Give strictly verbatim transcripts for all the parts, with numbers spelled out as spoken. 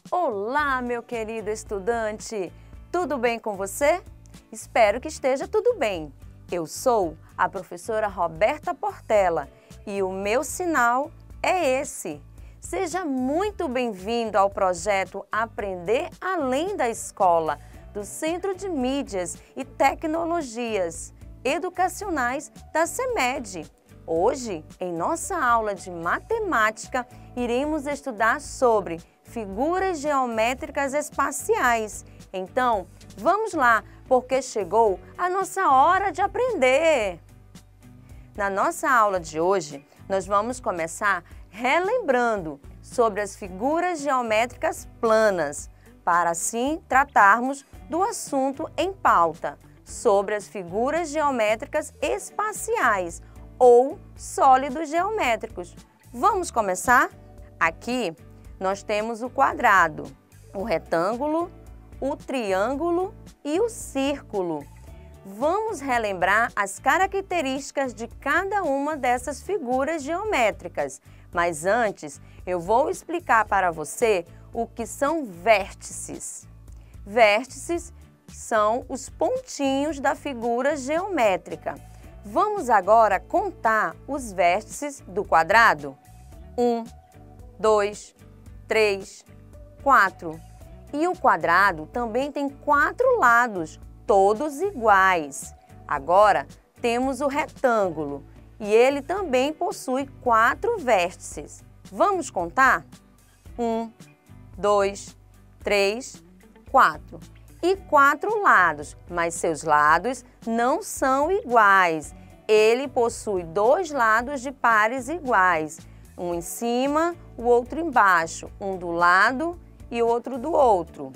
Olá, meu querido estudante! Tudo bem com você? Espero que esteja tudo bem. Eu sou a professora Roberta Portela e o meu sinal é esse. Seja muito bem-vindo ao projeto Aprender Além da Escola, do Centro de Mídias e Tecnologias Educacionais da CEMED. Hoje, em nossa aula de matemática, iremos estudar sobre figuras geométricas espaciais. Então, vamos lá, porque chegou a nossa hora de aprender! Na nossa aula de hoje, nós vamos começar relembrando sobre as figuras geométricas planas, para assim tratarmos do assunto em pauta, sobre as figuras geométricas espaciais ou sólidos geométricos. Vamos começar? Aqui nós temos o quadrado, o retângulo, o triângulo e o círculo. Vamos relembrar as características de cada uma dessas figuras geométricas, mas antes eu vou explicar para você o que são vértices. Vértices são os pontinhos da figura geométrica. Vamos agora contar os vértices do quadrado. Um, dois, três, quatro. E o quadrado também tem quatro lados, todos iguais. Agora temos o retângulo e ele também possui quatro vértices. Vamos contar? Um, dois, três, quatro. E quatro lados, mas seus lados não são iguais. Ele possui dois lados de pares iguais, um em cima, o outro embaixo, um do lado e outro do outro.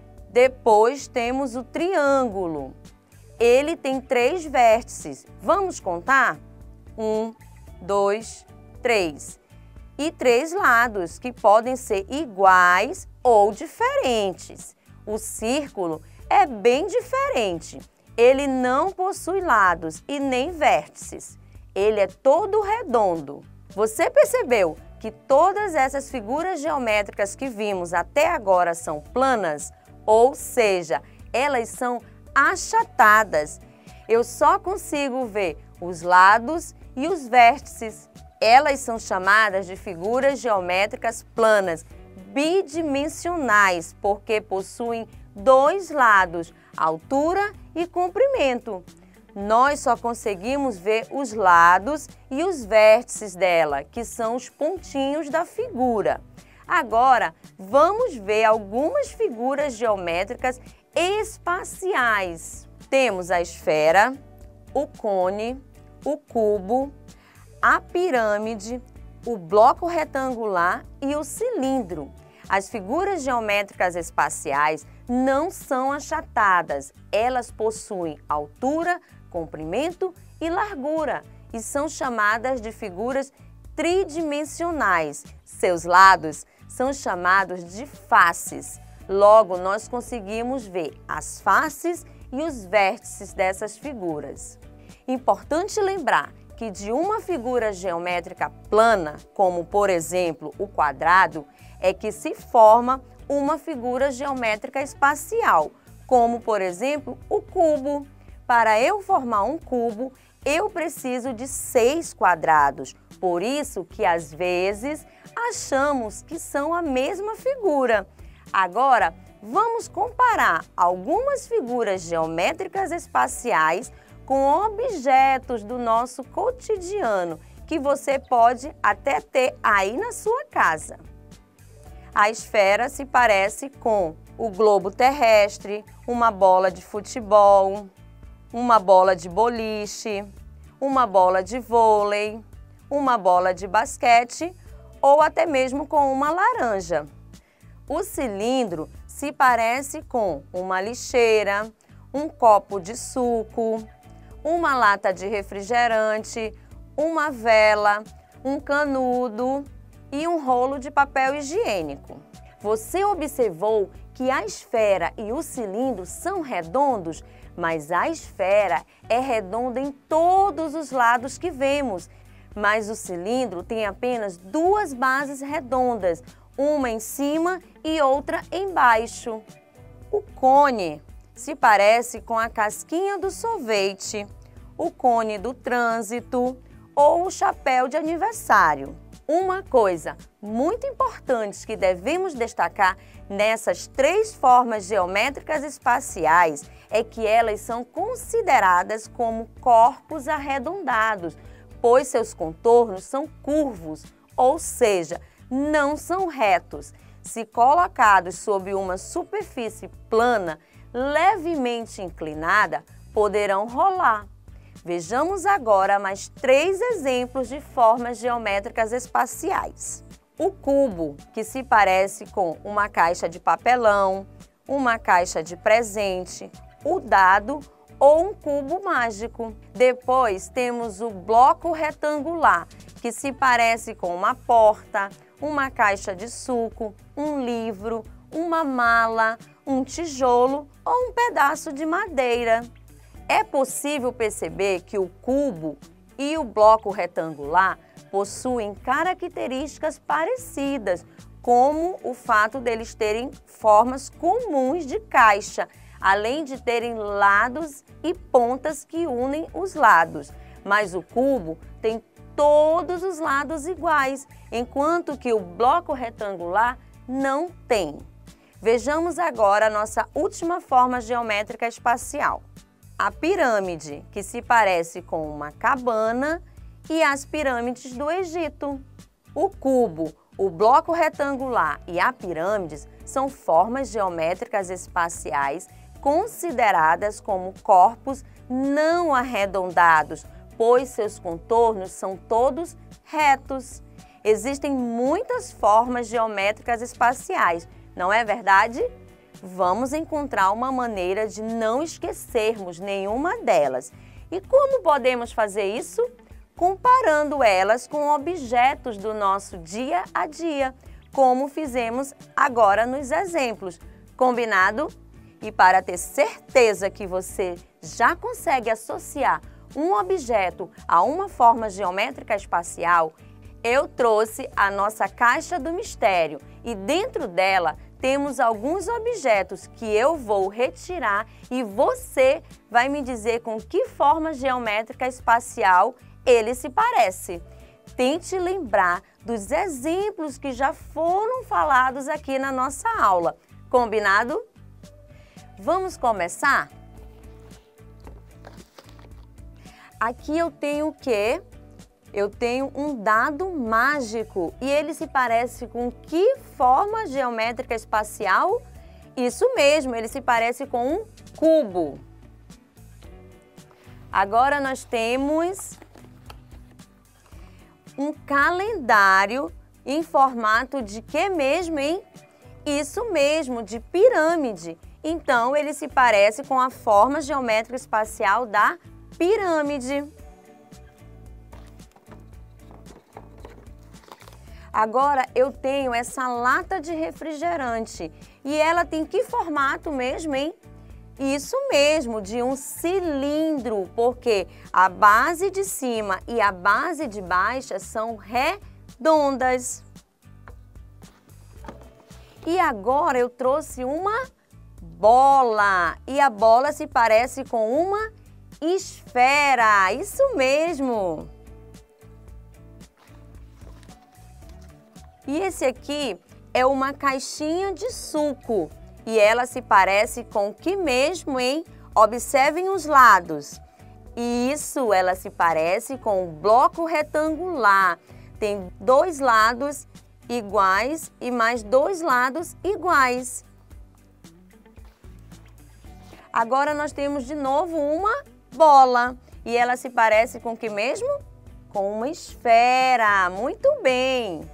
Depois temos o triângulo. Ele tem três vértices. Vamos contar? Um, dois, três. E três lados, que podem ser iguais ou diferentes. O círculo é bem diferente. Ele não possui lados e nem vértices. Ele é todo redondo. Você percebeu que todas essas figuras geométricas que vimos até agora são planas? Ou seja, elas são achatadas. Eu só consigo ver os lados e os vértices. Elas são chamadas de figuras geométricas planas, bidimensionais, porque possuem dois lados, altura e comprimento. Nós só conseguimos ver os lados e os vértices dela, que são os pontinhos da figura. Agora, vamos ver algumas figuras geométricas espaciais. Temos a esfera, o cone, o cubo, a pirâmide, o bloco retangular e o cilindro. As figuras geométricas espaciais não são achatadas, elas possuem altura, comprimento e largura e são chamadas de figuras tridimensionais. Seus lados são chamados de faces. Logo, nós conseguimos ver as faces e os vértices dessas figuras. Importante lembrar que de uma figura geométrica plana, como por exemplo o quadrado, é que se forma uma figura geométrica espacial, como por exemplo o cubo. Para eu formar um cubo, eu preciso de seis quadrados, por isso que às vezes achamos que são a mesma figura. Agora, vamos comparar algumas figuras geométricas espaciais com objetos do nosso cotidiano, que você pode até ter aí na sua casa. A esfera se parece com o globo terrestre, uma bola de futebol, uma bola de boliche, uma bola de vôlei, uma bola de basquete ou até mesmo com uma laranja. O cilindro se parece com uma lixeira, um copo de suco, uma lata de refrigerante, uma vela, um canudo e um rolo de papel higiênico. Você observou que a esfera e o cilindro são redondos, mas a esfera é redonda em todos os lados que vemos, mas o cilindro tem apenas duas bases redondas, uma em cima e outra embaixo. O cone se parece com a casquinha do sorvete, o cone do trânsito ou o chapéu de aniversário. Uma coisa muito importante que devemos destacar nessas três formas geométricas espaciais é que elas são consideradas como corpos arredondados, pois seus contornos são curvos, ou seja, não são retos. Se colocados sob uma superfície plana, levemente inclinada, poderão rolar. Vejamos agora mais três exemplos de formas geométricas espaciais. O cubo, que se parece com uma caixa de papelão, uma caixa de presente, o dado ou um cubo mágico. Depois temos o bloco retangular, que se parece com uma porta, uma caixa de suco, um livro, uma mala, um tijolo ou um pedaço de madeira. É possível perceber que o cubo e o bloco retangular possuem características parecidas, como o fato deles terem formas comuns de caixa, além de terem lados e pontas que unem os lados. Mas o cubo tem todos os lados iguais, enquanto que o bloco retangular não tem. Vejamos agora a nossa última forma geométrica espacial. A pirâmide, que se parece com uma cabana, e as pirâmides do Egito. O cubo, o bloco retangular e a pirâmide são formas geométricas espaciais consideradas como corpos não arredondados, pois seus contornos são todos retos. Existem muitas formas geométricas espaciais, não é verdade? Vamos encontrar uma maneira de não esquecermos nenhuma delas. E como podemos fazer isso? Comparando elas com objetos do nosso dia a dia, como fizemos agora nos exemplos. Combinado? E para ter certeza que você já consegue associar um objeto a uma forma geométrica espacial, eu trouxe a nossa caixa do mistério e dentro dela temos alguns objetos que eu vou retirar e você vai me dizer com que forma geométrica espacial ele se parece. Tente lembrar dos exemplos que já foram falados aqui na nossa aula. Combinado? Vamos começar? Aqui eu tenho o quê? Eu tenho um dado mágico e ele se parece com que forma geométrica espacial? Isso mesmo, ele se parece com um cubo. Agora nós temos um calendário em formato de que mesmo, hein? Isso mesmo, de pirâmide. Então, ele se parece com a forma geométrica espacial da pirâmide. Agora, eu tenho essa lata de refrigerante e ela tem que formato mesmo, hein? Isso mesmo, de um cilindro, porque a base de cima e a base de baixo são redondas. E agora eu trouxe uma bola e a bola se parece com uma esfera, isso mesmo. E esse aqui é uma caixinha de suco e ela se parece com o que mesmo, hein? Observem os lados. Isso, ela se parece com o bloco retangular. Tem dois lados iguais e mais dois lados iguais. Agora nós temos de novo uma bola e ela se parece com o que mesmo? Com uma esfera. Muito bem!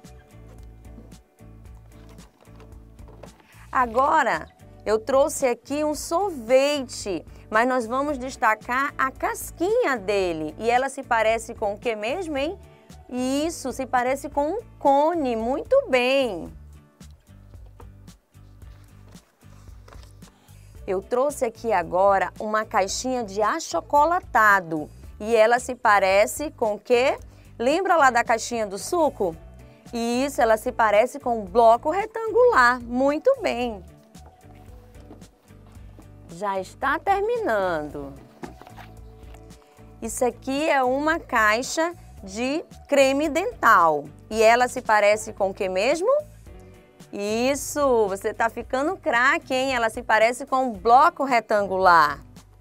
Agora, eu trouxe aqui um sorvete, mas nós vamos destacar a casquinha dele. E ela se parece com o que mesmo, hein? Isso, se parece com um cone. Muito bem! Eu trouxe aqui agora uma caixinha de achocolatado. E ela se parece com o quê? Lembra lá da caixinha do suco? Isso, ela se parece com um bloco retangular. Muito bem. Já está terminando. Isso aqui é uma caixa de creme dental. E ela se parece com o que mesmo? Isso, você está ficando craque, hein? Ela se parece com um bloco retangular.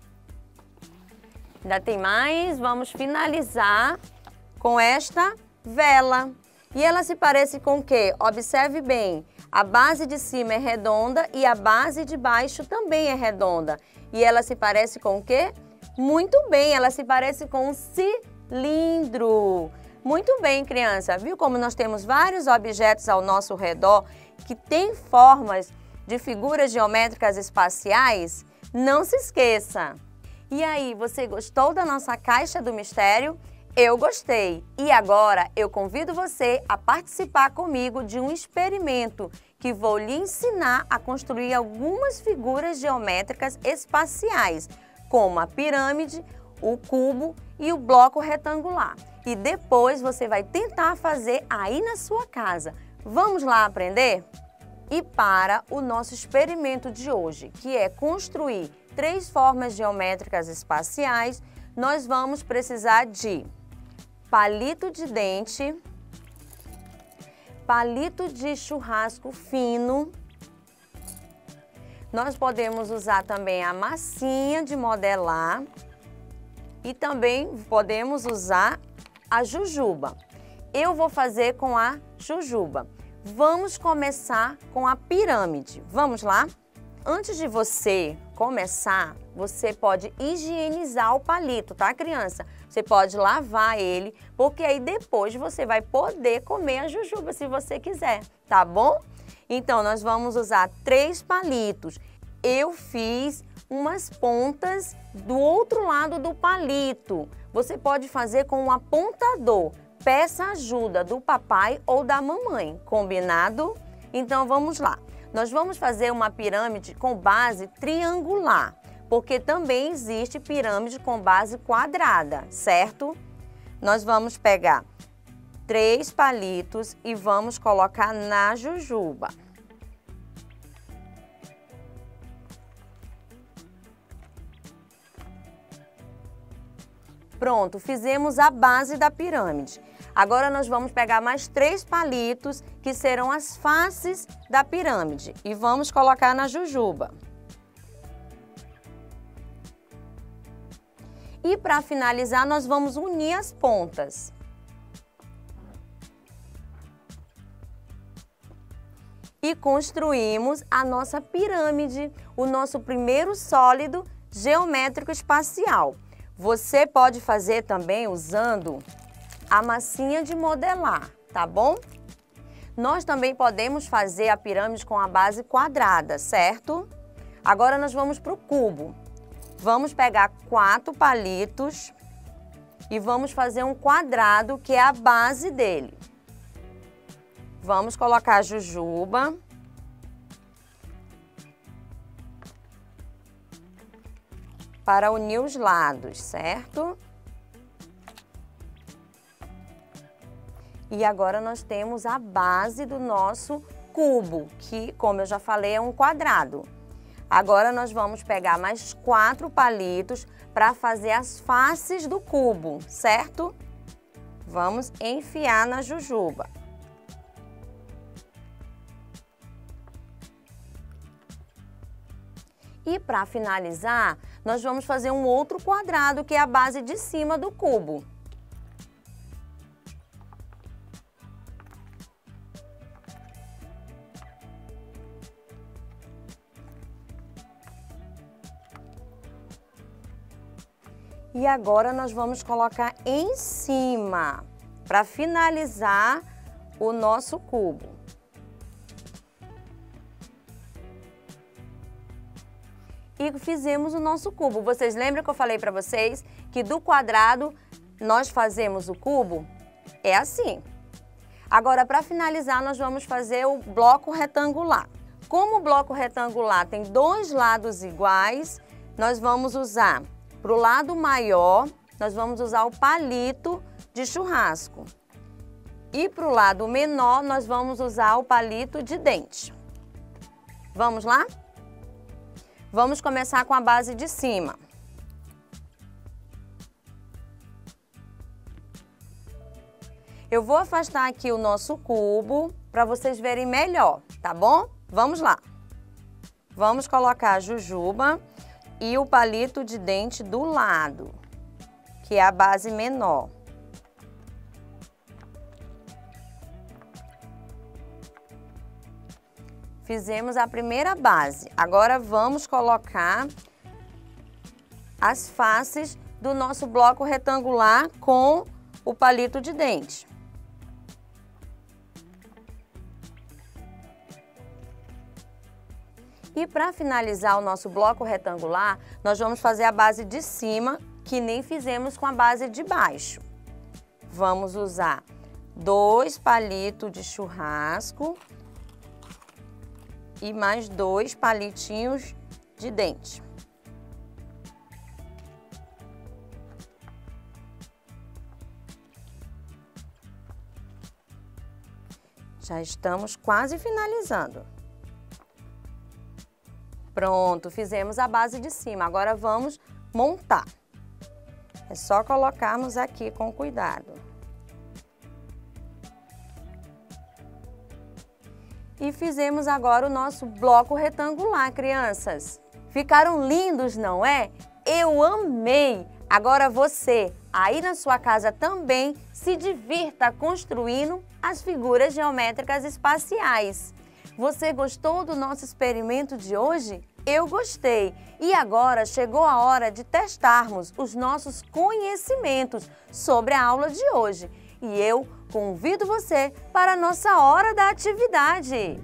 Ainda tem mais, vamos finalizar com esta vela. E ela se parece com o quê? Observe bem, a base de cima é redonda e a base de baixo também é redonda. E ela se parece com o quê? Muito bem, ela se parece com um cilindro. Muito bem, criança. Viu como nós temos vários objetos ao nosso redor que têm formas de figuras geométricas espaciais? Não se esqueça. E aí, você gostou da nossa caixa do mistério? Eu gostei! E agora eu convido você a participar comigo de um experimento que vou lhe ensinar a construir algumas figuras geométricas espaciais, como a pirâmide, o cubo e o bloco retangular. E depois você vai tentar fazer aí na sua casa. Vamos lá aprender? E para o nosso experimento de hoje, que é construir três formas geométricas espaciais, nós vamos precisar de palito de dente, palito de churrasco fino. Nós podemos usar também a massinha de modelar e também podemos usar a jujuba. Eu vou fazer com a jujuba. Vamos começar com a pirâmide. Vamos lá? Antes de você começar, você pode higienizar o palito, tá, criança? Você pode lavar ele, porque aí depois você vai poder comer a jujuba se você quiser, tá bom? Então, nós vamos usar três palitos. Eu fiz umas pontas do outro lado do palito. Você pode fazer com um apontador. Peça ajuda do papai ou da mamãe, combinado? Então, vamos lá. Nós vamos fazer uma pirâmide com base triangular, porque também existe pirâmide com base quadrada, certo? Nós vamos pegar três palitos e vamos colocar na jujuba. Pronto, fizemos a base da pirâmide. Agora nós vamos pegar mais três palitos, que serão as faces da pirâmide, e vamos colocar na jujuba. E para finalizar, nós vamos unir as pontas. E construímos a nossa pirâmide, o nosso primeiro sólido geométrico espacial. Você pode fazer também usando a massinha de modelar, tá bom? Nós também podemos fazer a pirâmide com a base quadrada, certo? Agora nós vamos para o cubo. Vamos pegar quatro palitos e vamos fazer um quadrado, que é a base dele. Vamos colocar a jujuba. Para unir os lados, certo? E agora nós temos a base do nosso cubo, que, como eu já falei, é um quadrado. Agora nós vamos pegar mais quatro palitos para fazer as faces do cubo, certo? Vamos enfiar na jujuba. E para finalizar, nós vamos fazer um outro quadrado, que é a base de cima do cubo. E agora nós vamos colocar em cima, para finalizar o nosso cubo. E fizemos o nosso cubo. Vocês lembram que eu falei para vocês que do quadrado nós fazemos o cubo? É assim. Agora, para finalizar, nós vamos fazer o bloco retangular. Como o bloco retangular tem dois lados iguais, nós vamos usar, para o lado maior, nós vamos usar o palito de churrasco. E para o lado menor, nós vamos usar o palito de dente. Vamos lá? Vamos começar com a base de cima. Eu vou afastar aqui o nosso cubo para vocês verem melhor, tá bom? Vamos lá. Vamos colocar a jujuba e o palito de dente do lado, que é a base menor. Fizemos a primeira base. Agora vamos colocar as faces do nosso bloco retangular com o palito de dente. E para finalizar o nosso bloco retangular, nós vamos fazer a base de cima, que nem fizemos com a base de baixo. Vamos usar dois palitos de churrasco e mais dois palitinhos de dente. Já estamos quase finalizando. Pronto, fizemos a base de cima. Agora vamos montar. É só colocarmos aqui com cuidado. E fizemos agora o nosso bloco retangular, crianças. Ficaram lindos, não é? Eu amei! Agora você, aí na sua casa também, se divirta construindo as figuras geométricas espaciais. Você gostou do nosso experimento de hoje? Eu gostei! E agora chegou a hora de testarmos os nossos conhecimentos sobre a aula de hoje. E eu convido você para a nossa hora da atividade.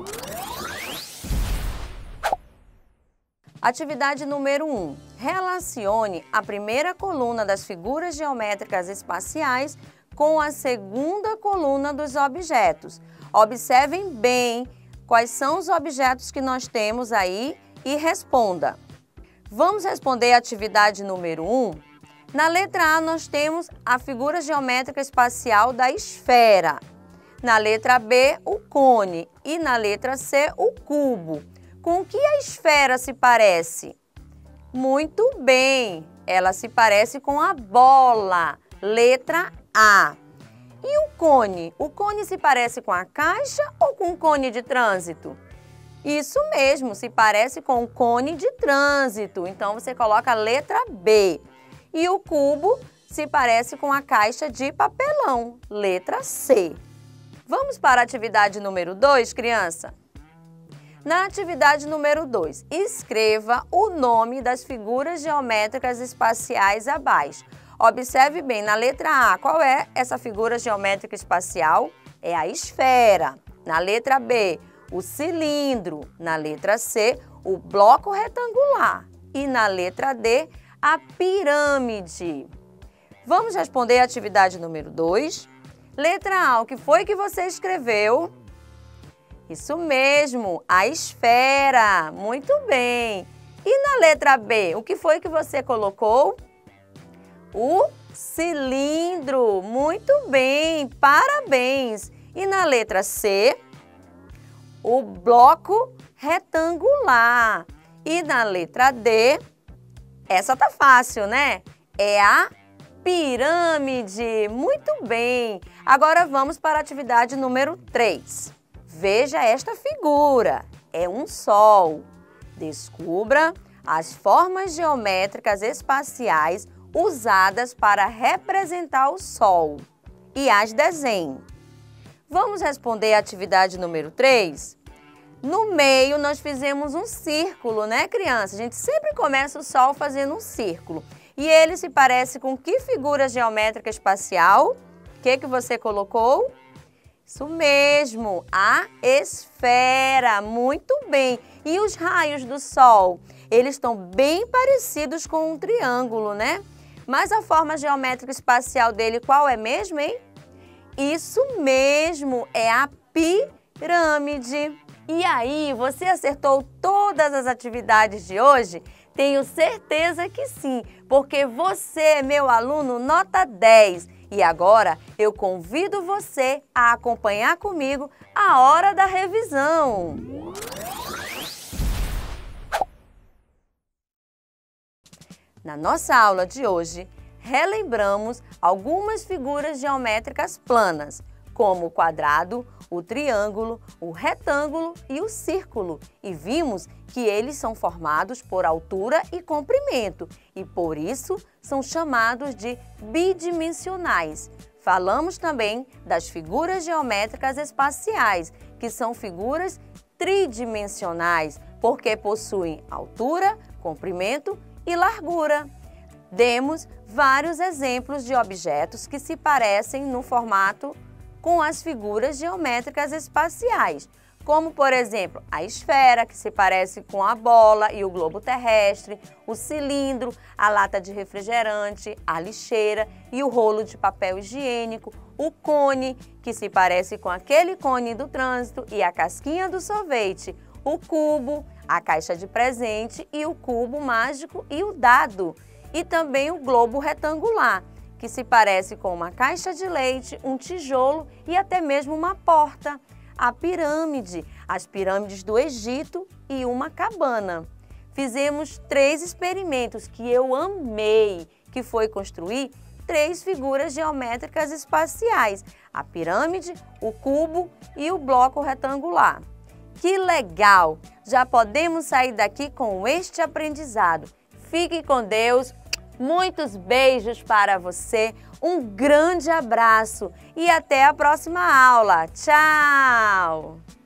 Atividade número um. Relacione a primeira coluna das figuras geométricas espaciais com a segunda coluna dos objetos. Observem bem quais são os objetos que nós temos aí e responda. Vamos responder a atividade número um? Na letra A, nós temos a figura geométrica espacial da esfera. Na letra B, o cone. E na letra C, o cubo. Com que a esfera se parece? Muito bem! Ela se parece com a bola. Letra A. E o cone? O cone se parece com a caixa ou com o cone de trânsito? Isso mesmo, se parece com o cone de trânsito. Então, você coloca a letra B. E o cubo se parece com a caixa de papelão, letra C. Vamos para a atividade número dois, criança? Na atividade número dois, escreva o nome das figuras geométricas espaciais abaixo. Observe bem, na letra A, qual é essa figura geométrica espacial? É a esfera. Na letra B, o cilindro. Na letra C, o bloco retangular. E na letra D, a pirâmide. Vamos responder a atividade número dois. Letra A, o que foi que você escreveu? Isso mesmo, a esfera. Muito bem. E na letra B, o que foi que você colocou? O cilindro. Muito bem, parabéns. E na letra C, o bloco retangular. E na letra D, essa tá fácil, né? É a pirâmide. Muito bem. Agora vamos para a atividade número três. Veja esta figura. É um sol. Descubra as formas geométricas espaciais usadas para representar o sol e as desenhe. Vamos responder a atividade número três? No meio, nós fizemos um círculo, né, criança? A gente sempre começa o sol fazendo um círculo. E ele se parece com que figura geométrica espacial? O que que você colocou? Isso mesmo, a esfera. Muito bem. E os raios do sol? Eles estão bem parecidos com um triângulo, né? Mas a forma geométrica espacial dele qual é mesmo, hein? Isso mesmo, é a pirâmide. E aí, você acertou todas as atividades de hoje? Tenho certeza que sim, porque você é meu aluno nota dez. E agora eu convido você a acompanhar comigo a hora da revisão. Na nossa aula de hoje, relembramos algumas figuras geométricas planas, como o quadrado, o triângulo, o retângulo e o círculo, e vimos que eles são formados por altura e comprimento, e por isso são chamados de bidimensionais. Falamos também das figuras geométricas espaciais, que são figuras tridimensionais, porque possuem altura, comprimento e largura. Demos vários exemplos de objetos que se parecem no formato com as figuras geométricas espaciais, como, por exemplo, a esfera, que se parece com a bola e o globo terrestre, o cilindro, a lata de refrigerante, a lixeira e o rolo de papel higiênico, o cone, que se parece com aquele cone do trânsito e a casquinha do sorvete, o cubo, a caixa de presente e o cubo mágico e o dado, e também o globo retangular, que se parece com uma caixa de leite, um tijolo e até mesmo uma porta. A pirâmide, as pirâmides do Egito e uma cabana. Fizemos três experimentos que eu amei, que foi construir três figuras geométricas espaciais, a pirâmide, o cubo e o bloco retangular. Que legal! Já podemos sair daqui com este aprendizado. Fique com Deus, muitos beijos para você, um grande abraço e até a próxima aula. Tchau!